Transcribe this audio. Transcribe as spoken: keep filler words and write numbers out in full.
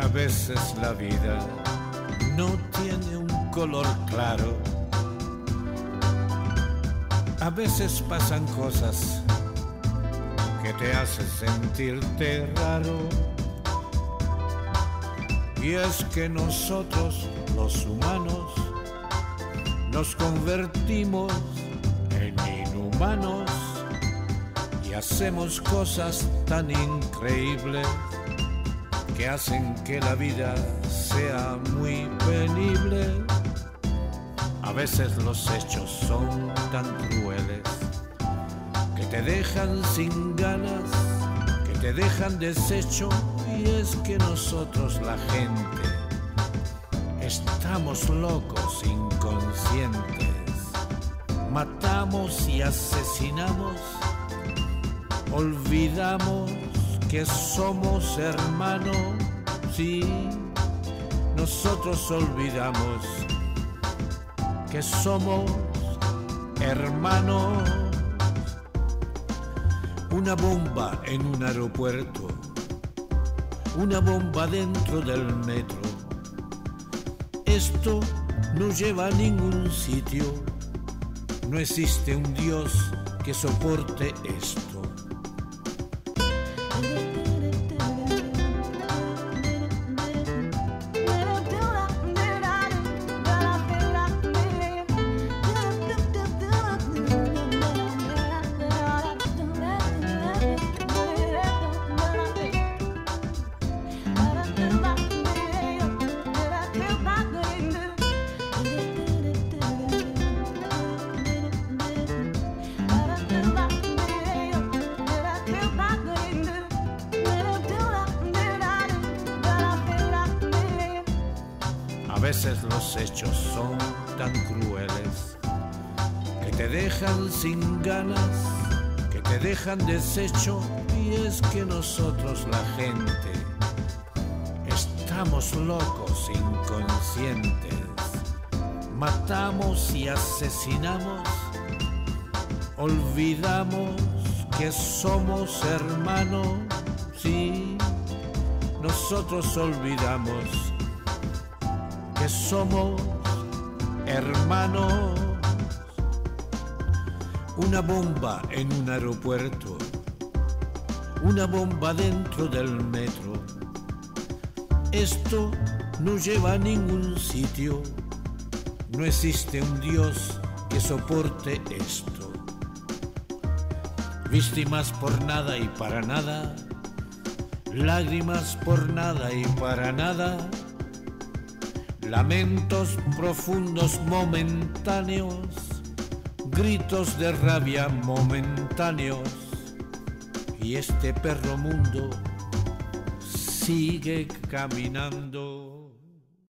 A veces la vida no tiene un color claro. A veces pasan cosas que te hacen sentirte raro. Y es que nosotros, los humanos, nos convertimos en inhumanos y hacemos cosas tan increíbles que hacen que la vida sea muy penible. A veces los hechos son tan crueles que te dejan sin ganas, que te dejan deshecho. Y es que nosotros, la gente, estamos locos, inconscientes. Matamos y asesinamos, olvidamos que somos hermanos. Sí, nosotros olvidamos que somos hermanos. Una bomba en un aeropuerto, una bomba dentro del metro. Esto no lleva a ningún sitio. No existe un Dios que soporte esto. A veces los hechos son tan crueles que te dejan sin ganas, que te dejan deshecho. Y es que nosotros, la gente, estamos locos, inconscientes. Matamos y asesinamos, olvidamos que somos hermanos. Sí, nosotros olvidamos que somos hermanos. Una bomba en un aeropuerto, una bomba dentro del metro. Esto no lleva a ningún sitio. No existe un Dios que soporte esto. Víctimas por nada y para nada, lágrimas por nada y para nada, lamentos profundos momentáneos, gritos de rabia momentáneos. Y este perro mundo sigue caminando.